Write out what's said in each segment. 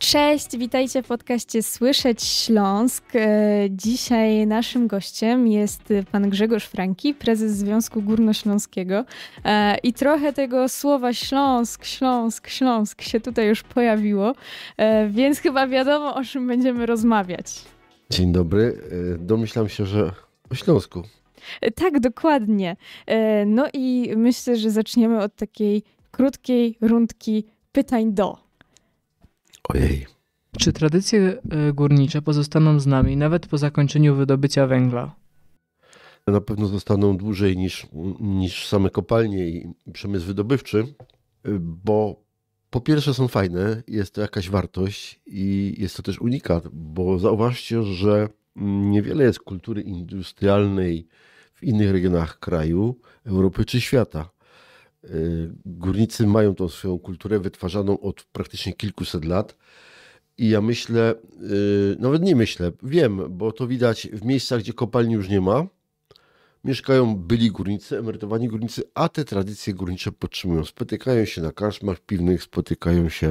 Cześć, witajcie w podcaście Słyszeć Śląsk. Dzisiaj naszym gościem jest pan Grzegorz Franki, prezes Związku Górnośląskiego. I trochę tego słowa Śląsk się tutaj już pojawiło, więc chyba wiadomo, o czym będziemy rozmawiać. Dzień dobry. Domyślam się, że o Śląsku. Tak, dokładnie. No i myślę, że zaczniemy od takiej krótkiej rundki pytań do. Ojej. Czy tradycje górnicze pozostaną z nami nawet po zakończeniu wydobycia węgla? Na pewno zostaną dłużej niż same kopalnie i przemysł wydobywczy, bo po pierwsze są fajne, jest to jakaś wartość i jest to też unikat, bo zauważcie, że niewiele jest kultury industrialnej w innych regionach kraju, Europy czy świata. Górnicy mają tą swoją kulturę wytwarzaną od praktycznie kilkuset lat i ja myślę, nawet nie myślę, wiem, bo to widać w miejscach, gdzie kopalni już nie ma, mieszkają byli górnicy, emerytowani górnicy, a te tradycje górnicze podtrzymują. Spotykają się na karczmach piwnych, spotykają się,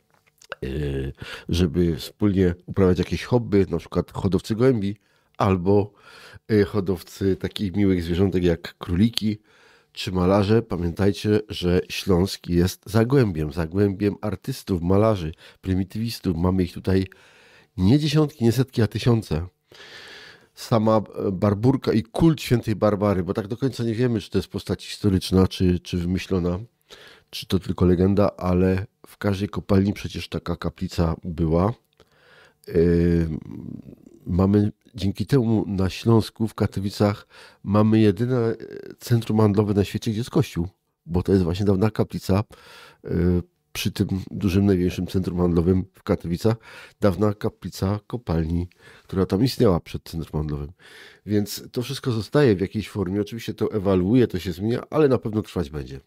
żeby wspólnie uprawiać jakieś hobby, na przykład hodowcy gołębi albo hodowcy takich miłych zwierzątek jak króliki czy malarze. Pamiętajcie, że Śląsk jest zagłębiem artystów, malarzy, prymitywistów. Mamy ich tutaj nie dziesiątki, nie setki, a tysiące. Sama Barburka i kult świętej Barbary, bo tak do końca nie wiemy, czy to jest postać historyczna, czy wymyślona, czy to tylko legenda, ale w każdej kopalni przecież taka kaplica była. Mamy dzięki temu na Śląsku, w Katowicach, mamy jedyne centrum handlowe na świecie, gdzie jest kościół, bo to jest właśnie dawna kaplica przy tym dużym, największym centrum handlowym w Katowicach, dawna kaplica kopalni, która tam istniała przed centrum handlowym. Więc to wszystko zostaje w jakiejś formie. Oczywiście to ewoluuje, to się zmienia, ale na pewno trwać będzie.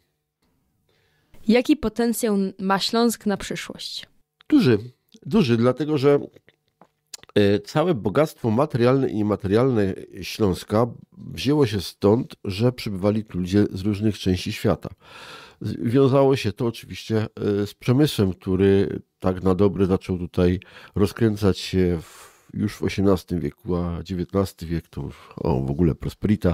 Jaki potencjał ma Śląsk na przyszłość? Duży, dlatego że całe bogactwo materialne i niematerialne Śląska wzięło się stąd, że przybywali tu ludzie z różnych części świata. Wiązało się to oczywiście z przemysłem, który tak na dobre zaczął tutaj rozkręcać się już w XVIII wieku, a XIX wiek to już w ogóle prosperita.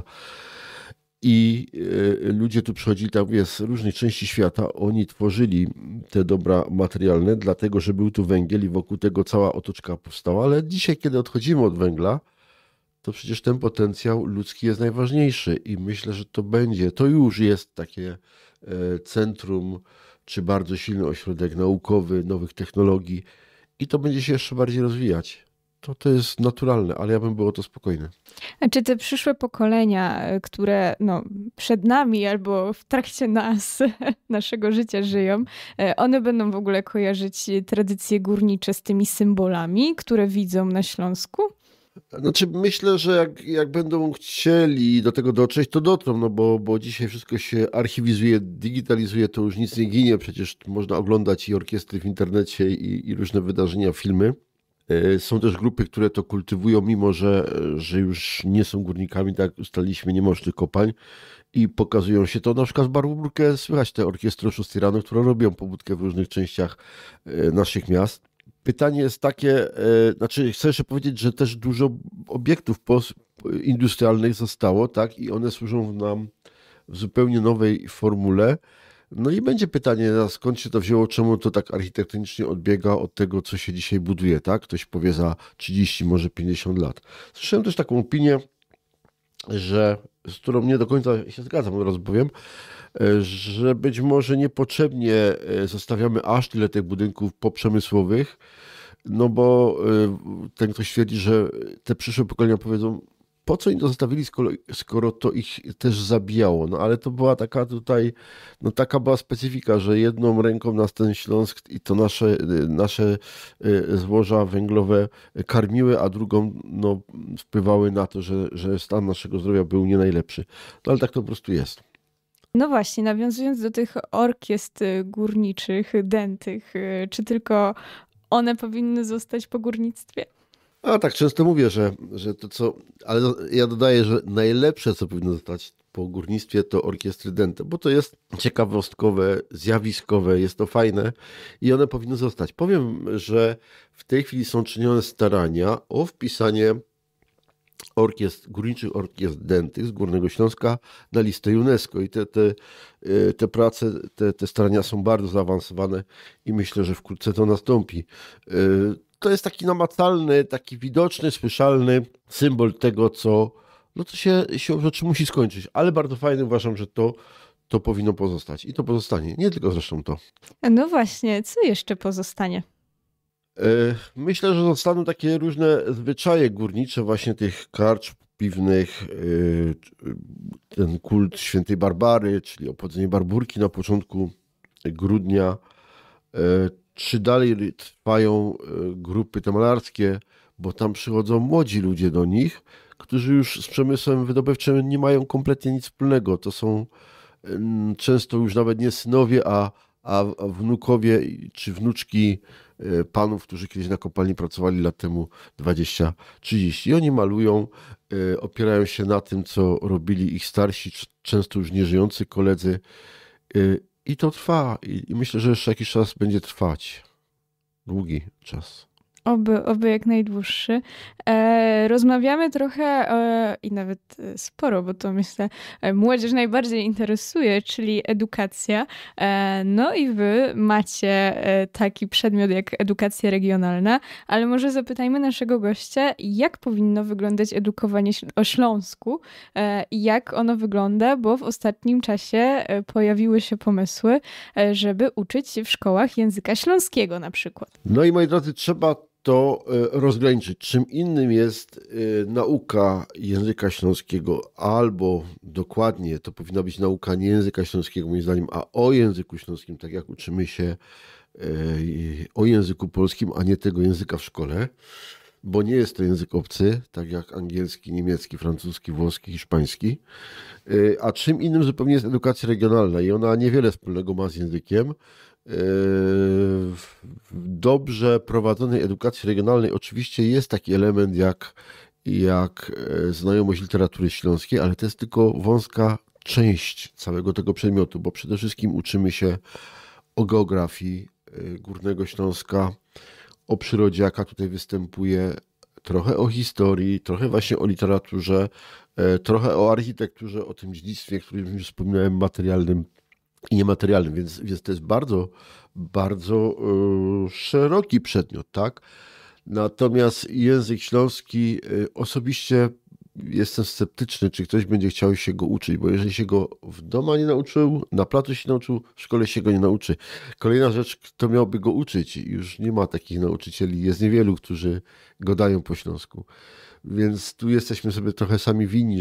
I ludzie tu przychodzili tam z różnych części świata, oni tworzyli te dobra materialne, dlatego że był tu węgiel i wokół tego cała otoczka powstała, ale dzisiaj, kiedy odchodzimy od węgla, to przecież ten potencjał ludzki jest najważniejszy i myślę, że to już jest takie centrum, czy bardzo silny ośrodek naukowy, nowych technologii i to będzie się jeszcze bardziej rozwijać. To jest naturalne, ale ja bym był o to spokojny. A czy te przyszłe pokolenia, które przed nami albo w trakcie naszego życia żyją, one będą w ogóle kojarzyć tradycje górnicze z tymi symbolami, które widzą na Śląsku? Znaczy myślę, że jak będą chcieli do tego dotrzeć, to dotrą, bo dzisiaj wszystko się archiwizuje, digitalizuje, to już nic nie ginie, przecież można oglądać i orkiestry w internecie i różne wydarzenia, filmy. Są też grupy, które to kultywują, mimo że już nie są górnikami, tak jak ustaliliśmy, nie ma tych kopalń i pokazują się to. Na przykład w Barburkę słychać te orkiestry o 6 rano, które robią pobudkę w różnych częściach naszych miast. Pytanie jest takie, chcę jeszcze powiedzieć, że też dużo obiektów industrialnych zostało, tak, i one służą nam w zupełnie nowej formule. No i będzie pytanie, skąd się to wzięło, czemu to tak architektonicznie odbiega od tego, co się dzisiaj buduje, tak? Ktoś powie za 30, może 50 lat. Słyszałem też taką opinię, z którą nie do końca się zgadzam, od razu powiem, że być może niepotrzebnie zostawiamy aż tyle tych budynków poprzemysłowych, no bo ten ktoś twierdzi, że te przyszłe pokolenia powiedzą, po co im to zostawili, skoro to ich też zabijało. No ale to była taka była specyfika, że jedną ręką nas ten Śląsk i to nasze złoża węglowe karmiły, a drugą wpływały na to, że stan naszego zdrowia był nie najlepszy. No ale tak to po prostu jest. No właśnie, nawiązując do tych orkiestr górniczych, dętych, czy tylko one powinny zostać po górnictwie? A tak często mówię, że to co, ale ja dodaję, że najlepsze, co powinno zostać po górnictwie, to orkiestry dęte, bo to jest ciekawostkowe, zjawiskowe, jest to fajne i one powinny zostać. Powiem, że w tej chwili są czynione starania o wpisanie górniczych orkiestr dętych z Górnego Śląska na listę UNESCO i te prace, te starania są bardzo zaawansowane i myślę, że wkrótce to nastąpi. To jest taki namacalny, taki widoczny, słyszalny symbol tego, co się rzeczy musi skończyć, ale bardzo fajny, uważam, że to powinno pozostać i to pozostanie, nie tylko zresztą to. No właśnie, co jeszcze pozostanie? Myślę, że zostaną takie różne zwyczaje górnicze, właśnie tych karcz piwnych, ten kult świętej Barbary, czyli obchodzenie Barburki na początku grudnia. Czy dalej trwają grupy te malarskie, bo tam przychodzą młodzi ludzie do nich, którzy już z przemysłem wydobywczym nie mają kompletnie nic wspólnego. To są często już nawet nie synowie, a wnukowie czy wnuczki panów, którzy kiedyś na kopalni pracowali lat temu 20-30. I oni malują, opierają się na tym, co robili ich starsi, często już nieżyjący koledzy. I to trwa. I myślę, że jeszcze jakiś czas będzie trwać. Długi czas. Oby jak najdłuższy. Rozmawiamy trochę i nawet sporo, bo to myślę młodzież najbardziej interesuje, czyli edukacja. No i wy macie taki przedmiot jak edukacja regionalna, ale może zapytajmy naszego gościa, jak powinno wyglądać edukowanie o Śląsku i jak ono wygląda, bo w ostatnim czasie pojawiły się pomysły, żeby uczyć się w szkołach języka śląskiego na przykład. No i moi drodzy, trzeba to rozgraniczyć. Czym innym jest nauka języka śląskiego, albo dokładnie to powinna być nauka nie języka śląskiego, moim zdaniem, a o języku śląskim, tak jak uczymy się o języku polskim, a nie tego języka w szkole, bo nie jest to język obcy, tak jak angielski, niemiecki, francuski, włoski, hiszpański. A czym innym zupełnie jest edukacja regionalna i ona niewiele wspólnego ma z językiem. W dobrze prowadzonej edukacji regionalnej oczywiście jest taki element jak znajomość literatury śląskiej, ale to jest tylko wąska część całego tego przedmiotu, bo przede wszystkim uczymy się o geografii Górnego Śląska, o przyrodzie, jaka tutaj występuje, trochę o historii, trochę właśnie o literaturze, trochę o architekturze, o tym dziedzictwie, którym już wspominałem, materialnym i niematerialnym, więc to jest bardzo, bardzo szeroki przedmiot, tak? Natomiast język śląski osobiście jestem sceptyczny, czy ktoś będzie chciał się go uczyć, bo jeżeli się go w domu nie nauczył, na placu się nauczył, w szkole się go nie nauczy. Kolejna rzecz, kto miałby go uczyć? Już nie ma takich nauczycieli, jest niewielu, którzy go dają po śląsku. Więc tu jesteśmy sobie trochę sami winni,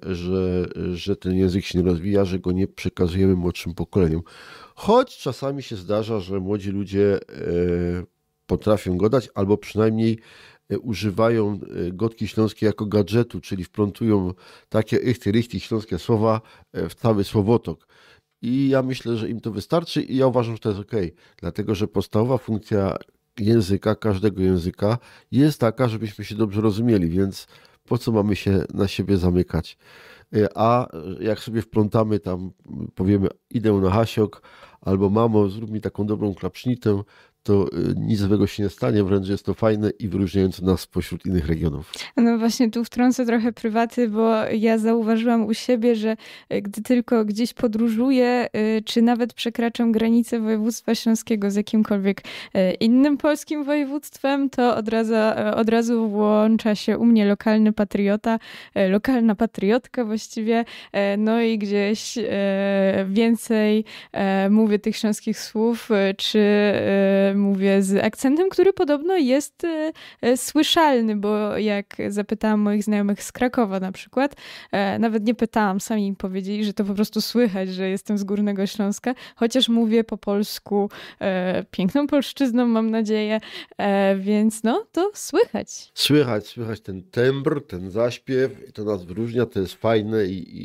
że ten język się nie rozwija, że go nie przekazujemy młodszym pokoleniom. Choć czasami się zdarza, że młodzi ludzie potrafią go dać, albo przynajmniej używają gotki śląskie jako gadżetu, czyli wplątują takie ichty-rychty śląskie słowa w cały słowotok. I ja myślę, że im to wystarczy i ja uważam, że to jest okej, dlatego że podstawowa funkcja języka, każdego języka jest taka, żebyśmy się dobrze rozumieli, więc po co mamy się na siebie zamykać? A jak sobie wplątamy tam, powiemy, idę na hasiok, albo mamo, zrób mi taką dobrą klapsznitę, to nic złego się nie stanie, wręcz jest to fajne i wyróżniające nas spośród innych regionów. No właśnie tu wtrącę trochę prywaty, bo ja zauważyłam u siebie, że gdy tylko gdzieś podróżuję, czy nawet przekraczam granicę województwa śląskiego z jakimkolwiek innym polskim województwem, to od razu włącza się u mnie lokalny patriota, lokalna patriotka właściwie, no i gdzieś więcej mówię tych śląskich słów, czy mówię z akcentem, który podobno jest słyszalny, bo jak zapytałam moich znajomych z Krakowa na przykład, nawet nie pytałam, sami im powiedzieli, że to po prostu słychać, że jestem z Górnego Śląska, chociaż mówię po polsku piękną polszczyzną, mam nadzieję, więc no, to słychać. Słychać ten tembr, ten zaśpiew, to nas wyróżnia, to jest fajne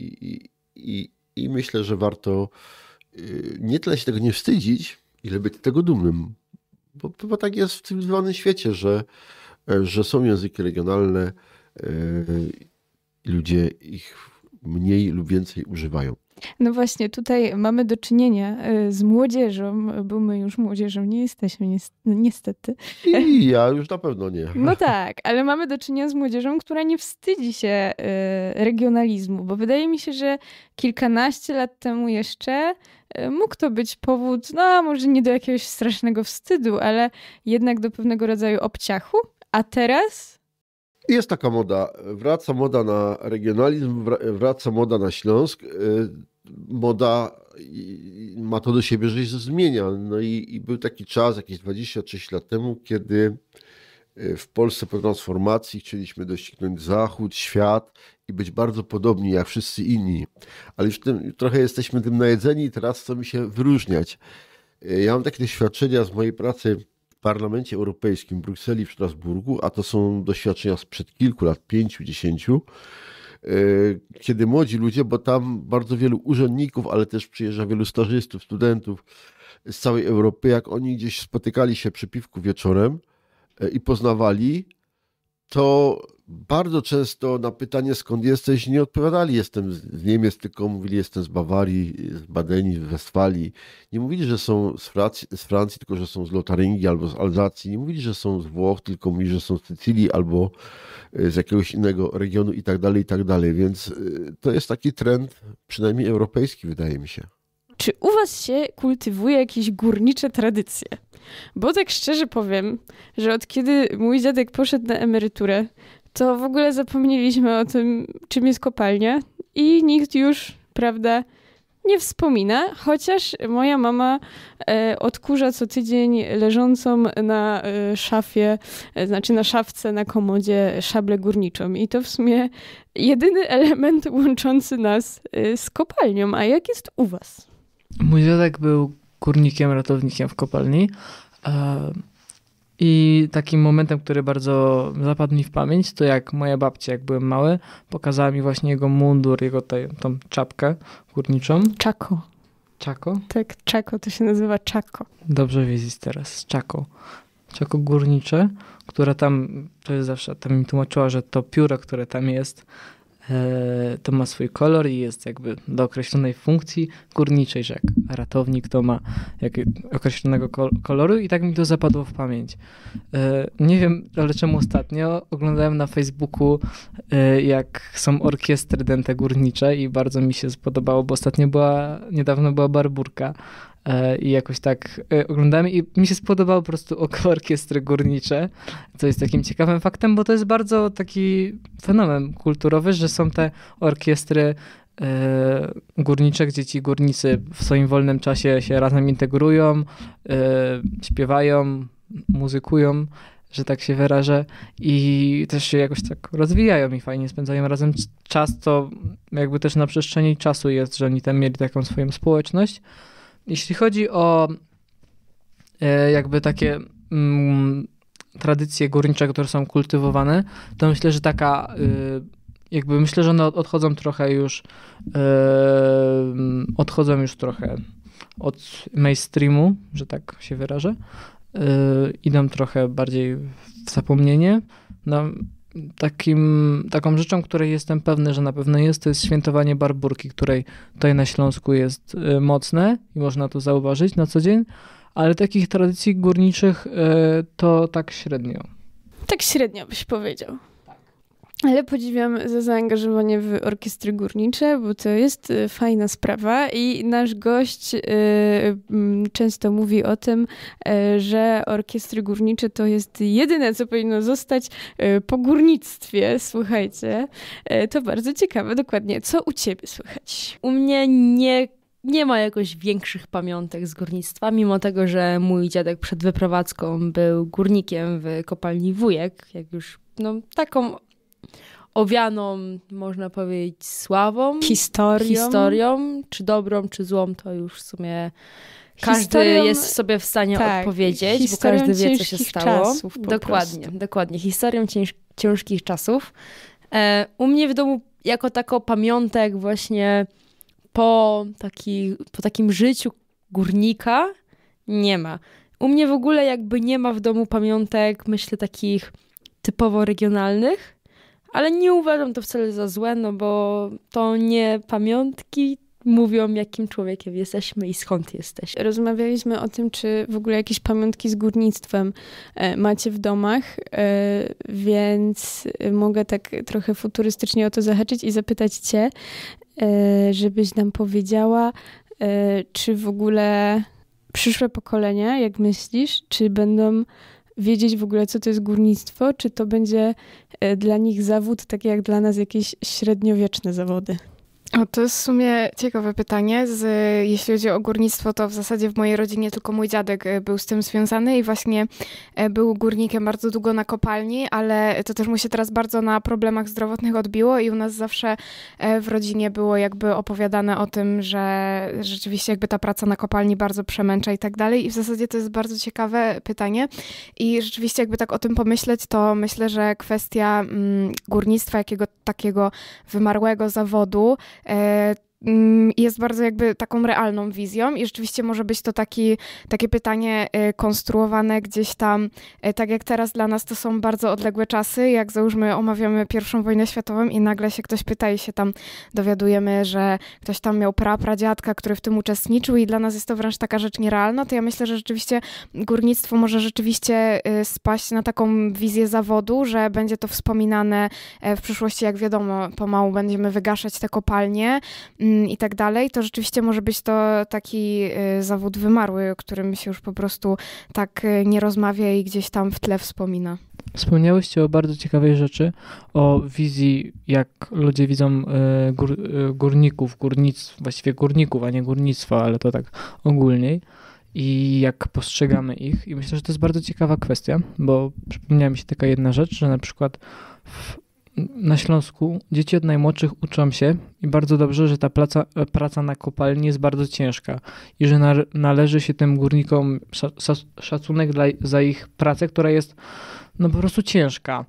i myślę, że warto nie tyle się tego nie wstydzić, ile być tego dumnym. Bo tak jest w cywilizowanym świecie, że są języki regionalne, ludzie ich mniej lub więcej używają. No właśnie, tutaj mamy do czynienia z młodzieżą, bo my już młodzieżą nie jesteśmy, niestety. I ja już na pewno nie. No tak, ale mamy do czynienia z młodzieżą, która nie wstydzi się regionalizmu, bo wydaje mi się, że kilkanaście lat temu jeszcze mógł to być powód, no może nie do jakiegoś strasznego wstydu, ale jednak do pewnego rodzaju obciachu, a teraz... Jest taka moda. Wraca moda na regionalizm, wraca moda na Śląsk. Moda ma to do siebie, że się zmienia. No i był taki czas, jakieś 26 lat temu, kiedy w Polsce po transformacji chcieliśmy doścignąć Zachód, świat i być bardzo podobni jak wszyscy inni. Ale już trochę jesteśmy tym najedzeni i teraz chcemy się wyróżniać. Ja mam takie doświadczenia z mojej pracy w Parlamencie Europejskim, w Brukseli, w Strasburgu, a to są doświadczenia sprzed kilku lat, 5, 10, kiedy młodzi ludzie, bo tam bardzo wielu urzędników, ale też przyjeżdża wielu stażystów, studentów z całej Europy, jak oni gdzieś spotykali się przy piwku wieczorem i poznawali, to bardzo często na pytanie, skąd jesteś, nie odpowiadali, jestem z Niemiec, tylko mówili, jestem z Bawarii, z Badenii, z Westfalii. Nie mówili, że są z Francji, tylko że są z Lotaryngii albo z Alzacji. Nie mówili, że są z Włoch, tylko mówili, że są z Sycylii albo z jakiegoś innego regionu i tak dalej, i tak dalej. Więc to jest taki trend, przynajmniej europejski, wydaje mi się. Czy u was się kultywuje jakieś górnicze tradycje? Bo tak szczerze powiem, że od kiedy mój dziadek poszedł na emeryturę, to w ogóle zapomnieliśmy o tym, czym jest kopalnia i nikt już, prawda, nie wspomina, chociaż moja mama odkurza co tydzień leżącą na szafie, znaczy na szafce, na komodzie szablę górniczą i to w sumie jedyny element łączący nas z kopalnią. A jak jest u was? Mój dziadek był górnikiem, ratownikiem w kopalni. I takim momentem, który bardzo zapadł mi w pamięć, to jak moja babcia, jak byłem mały, pokazała mi właśnie jego mundur, jego tą czapkę górniczą. Czako. Czako? Tak, czako, to się nazywa czako. Dobrze wiedzieć teraz, czako. Czako górnicze, które tam, to jest zawsze, tam mi tłumaczyła, że to pióro, które tam jest, to ma swój kolor i jest jakby do określonej funkcji górniczej, że jak ratownik to ma określonego koloru i tak mi to zapadło w pamięć. Nie wiem, ale czemu ostatnio oglądałem na Facebooku, jak są orkiestry dęte górnicze i bardzo mi się spodobało, bo niedawno była Barburka i jakoś tak oglądałem i mi się spodobało po prostu orkiestry górnicze, co jest takim ciekawym faktem, bo to jest bardzo taki fenomen kulturowy, że są te orkiestry górnicze, gdzie ci górnicy w swoim wolnym czasie się razem integrują, śpiewają, muzykują, że tak się wyrażę i też się jakoś tak rozwijają i fajnie spędzają razem czas, to jakby też na przestrzeni czasu jest, że oni tam mieli taką swoją społeczność. Jeśli chodzi o jakby takie tradycje górnicze, które są kultywowane, to myślę, że myślę, że one odchodzą już trochę od mainstreamu, że tak się wyrażę. Idą trochę bardziej w zapomnienie. No, taką rzeczą, której jestem pewny, że na pewno jest, to jest świętowanie Barburki, której tutaj na Śląsku jest mocne i można to zauważyć na co dzień, ale takich tradycji górniczych to tak średnio. Tak średnio byś powiedział. Ale podziwiam za zaangażowanie w orkiestry górnicze, bo to jest fajna sprawa i nasz gość często mówi o tym, że orkiestry górnicze to jest jedyne, co powinno zostać po górnictwie. Słuchajcie, to bardzo ciekawe. Dokładnie. Co u ciebie słychać? U mnie nie ma jakoś większych pamiątek z górnictwa, mimo tego, że mój dziadek przed wyprowadzką był górnikiem w kopalni Wujek, jak już taką owianą, można powiedzieć, sławą. Historią, czy dobrą, czy złą, to już w sumie każdy jest sobie w stanie odpowiedzieć, bo każdy wie, co się stało. Dokładnie. Historią ciężkich czasów. U mnie w domu jako tako pamiątek właśnie po takim życiu górnika nie ma. U mnie w ogóle jakby nie ma w domu pamiątek, myślę, takich typowo regionalnych, ale nie uważam to wcale za złe, no bo to nie pamiątki mówią, jakim człowiekiem jesteśmy i skąd jesteśmy. Rozmawialiśmy o tym, czy w ogóle jakieś pamiątki z górnictwem macie w domach, więc mogę tak trochę futurystycznie o to zahaczyć i zapytać cię, żebyś nam powiedziała, czy w ogóle przyszłe pokolenia, jak myślisz, czy będą wiedzieć w ogóle, co to jest górnictwo, czy to będzie dla nich zawód, tak jak dla nas jakieś średniowieczne zawody? O, to jest w sumie ciekawe pytanie. Jeśli chodzi o górnictwo, to w zasadzie w mojej rodzinie tylko mój dziadek był z tym związany i właśnie był górnikiem bardzo długo na kopalni, ale to też mu się teraz bardzo na problemach zdrowotnych odbiło i u nas zawsze w rodzinie było jakby opowiadane o tym, że rzeczywiście jakby ta praca na kopalni bardzo przemęcza i tak dalej. I w zasadzie to jest bardzo ciekawe pytanie i rzeczywiście jakby tak o tym pomyśleć, to myślę, że kwestia górnictwa, jakiego takiego wymarłego zawodu, jest bardzo jakby taką realną wizją i rzeczywiście może być to takie pytanie konstruowane gdzieś tam, tak jak teraz dla nas to są bardzo odległe czasy, jak załóżmy omawiamy I wojnę światową i nagle się ktoś pyta i się tam dowiadujemy, że ktoś tam miał pradziadka, który w tym uczestniczył i dla nas jest to wręcz taka rzecz nierealna, to ja myślę, że rzeczywiście górnictwo może rzeczywiście spaść na taką wizję zawodu, że będzie to wspominane w przyszłości, jak wiadomo, pomału będziemy wygaszać te kopalnie i tak dalej, to rzeczywiście może być to taki zawód wymarły, o którym się już po prostu tak nie rozmawia i gdzieś tam w tle wspomina. Wspomniałyście o bardzo ciekawej rzeczy, o wizji, jak ludzie widzą górników, właściwie górników, a nie górnictwa, ale to tak ogólniej i jak postrzegamy ich. I myślę, że to jest bardzo ciekawa kwestia, bo przypomniała mi się taka jedna rzecz, że na przykład na Śląsku dzieci od najmłodszych uczą się i bardzo dobrze, że ta praca na kopalni jest bardzo ciężka i że należy się tym górnikom szacunek za ich pracę, która jest no po prostu ciężka.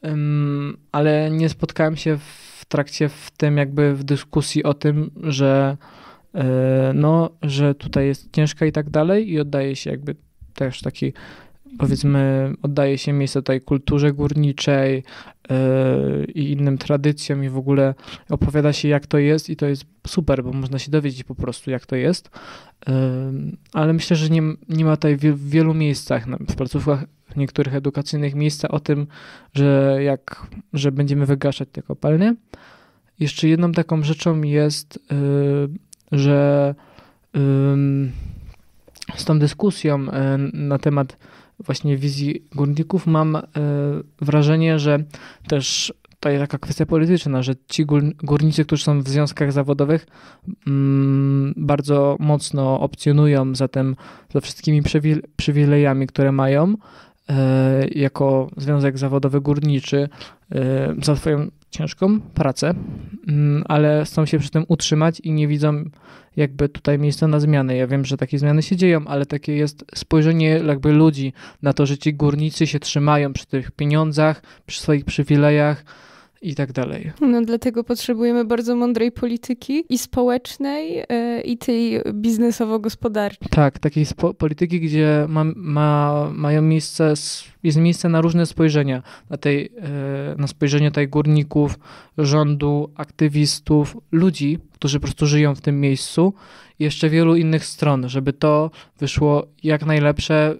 Ale nie spotkałem się w tym jakby w dyskusji o tym, że że tutaj jest ciężka i tak dalej i oddaje się jakby też taki, powiedzmy, oddaje się miejsce tej kulturze górniczej i innym tradycjom i w ogóle opowiada się, jak to jest i to jest super, bo można się dowiedzieć po prostu, jak to jest. Ale myślę, że nie ma tutaj w wielu miejscach, w placówkach niektórych edukacyjnych miejsca o tym, że będziemy wygaszać te kopalnie. Jeszcze jedną taką rzeczą jest, że z tą dyskusją na temat właśnie wizji górników mam wrażenie, że też to jest taka kwestia polityczna, że ci górnicy, którzy są w związkach zawodowych, bardzo mocno opcjonują za wszystkimi przywilejami, które mają jako związek zawodowy górniczy za swoją ciężką pracę, ale chcą się przy tym utrzymać i nie widzą jakby tutaj miejsca na zmiany. Ja wiem, że takie zmiany się dzieją, ale takie jest spojrzenie jakby ludzi na to, że ci górnicy się trzymają przy tych pieniądzach, przy swoich przywilejach i tak dalej. No dlatego potrzebujemy bardzo mądrej polityki i społecznej, i tej biznesowo-gospodarczej. Tak, takiej polityki, gdzie jest miejsce na różne spojrzenia. Na spojrzenie tutaj górników, rządu, aktywistów, ludzi, którzy po prostu żyją w tym miejscu i jeszcze wielu innych stron, żeby to wyszło jak najlepsze,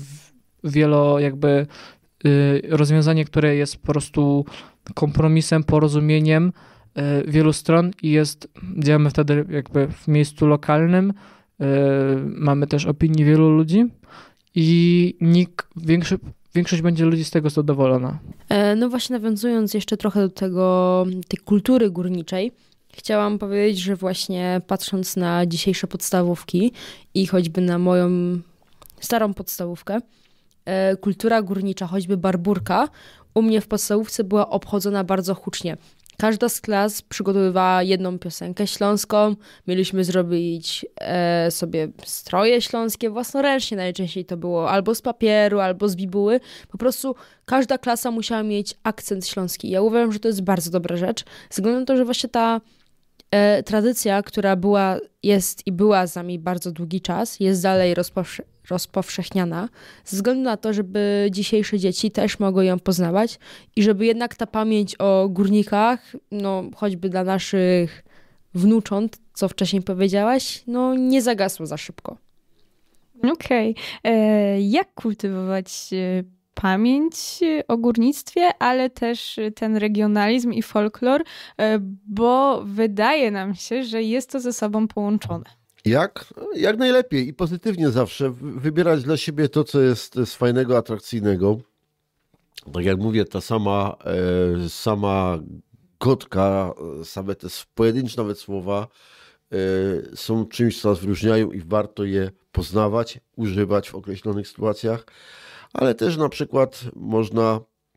rozwiązanie, które jest po prostu kompromisem, porozumieniem wielu stron i działamy wtedy jakby w miejscu lokalnym, mamy też opinię wielu ludzi i większość będzie ludzi z tego zadowolona. No właśnie nawiązując jeszcze trochę do tej kultury górniczej, chciałam powiedzieć, że właśnie patrząc na dzisiejsze podstawówki i choćby na moją starą podstawówkę, kultura górnicza, choćby barburka, u mnie w podstawówce była obchodzona bardzo hucznie. Każda z klas przygotowywała jedną piosenkę śląską, mieliśmy zrobić sobie stroje śląskie własnoręcznie, najczęściej to było albo z papieru, albo z bibuły. Po prostu każda klasa musiała mieć akcent śląski. Ja uważam, że to jest bardzo dobra rzecz, ze względu na to, że właśnie ta tradycja, która jest i była z nami bardzo długi czas, jest dalej rozpowszechniana, ze względu na to, żeby dzisiejsze dzieci też mogły ją poznawać i żeby jednak ta pamięć o górnikach, no choćby dla naszych wnucząt, co wcześniej powiedziałaś, no nie zagasło za szybko. Okej. Jak kultywować pamięć o górnictwie, ale też ten regionalizm i folklor, bo wydaje nam się, że jest to ze sobą połączone. Jak? Jak najlepiej i pozytywnie zawsze. Wybierać dla siebie to, co jest fajnego, atrakcyjnego. Tak jak mówię, ta sama gotka, same te pojedyncze nawet słowa są czymś, co nas wyróżniają i warto je poznawać, używać w określonych sytuacjach, ale też na przykład można,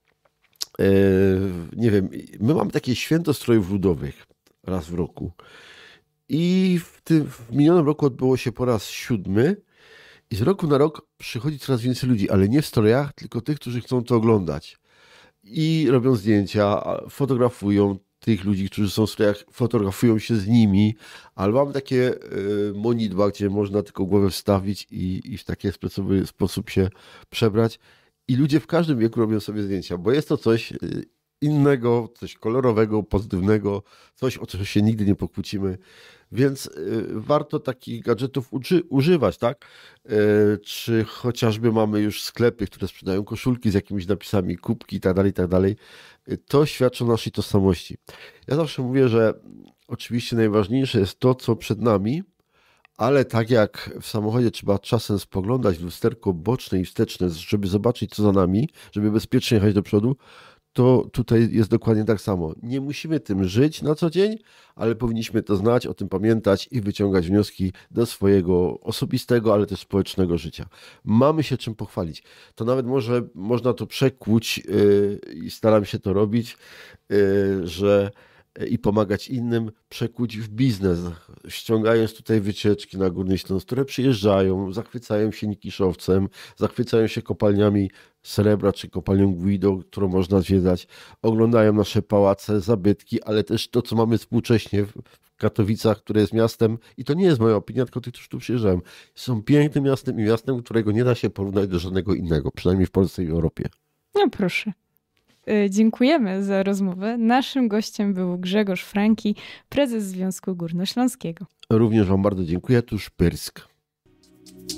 nie wiem, my mamy takie święto strojów ludowych raz w roku i w minionym roku odbyło się po raz 7 i z roku na rok przychodzi coraz więcej ludzi, ale nie w strojach, tylko tych, którzy chcą to oglądać i robią zdjęcia, fotografują tych ludzi, którzy są w strojach, fotografują się z nimi, ale mamy takie monidła, gdzie można tylko głowę wstawić i w taki sposób się przebrać. I ludzie w każdym wieku robią sobie zdjęcia, bo jest to coś innego, coś kolorowego, pozytywnego, coś, o co się nigdy nie pokłócimy. Więc warto takich gadżetów używać, tak? Czy chociażby mamy już sklepy, które sprzedają koszulki z jakimiś napisami, kubki i tak dalej. To świadczy o naszej tożsamości. Ja zawsze mówię, że oczywiście najważniejsze jest to, co przed nami, ale tak jak w samochodzie trzeba czasem spoglądać w lusterko boczne i wsteczne, żeby zobaczyć, co za nami, żeby bezpiecznie jechać do przodu, to tutaj jest dokładnie tak samo. Nie musimy tym żyć na co dzień, ale powinniśmy to znać, o tym pamiętać i wyciągać wnioski do swojego osobistego, ale też społecznego życia. Mamy się czym pochwalić. To nawet można to przekłuć i staram się to robić, że i pomagać innym, przekuć w biznes, ściągając tutaj wycieczki na Górny Śląsk, które przyjeżdżają, zachwycają się Nikiszowcem, zachwycają się kopalniami srebra czy kopalnią Guido, którą można zwiedzać, oglądają nasze pałace, zabytki, ale też to, co mamy współcześnie w Katowicach, które jest miastem, i to nie jest moja opinia, tylko tych, którzy tu przyjeżdżają, są pięknym miastem i miastem, którego nie da się porównać do żadnego innego, przynajmniej w Polsce i Europie. No proszę. Dziękujemy za rozmowę. Naszym gościem był Grzegorz Franki, prezes Związku Górnośląskiego. Również Wam bardzo dziękuję. Tuż Pyrsk.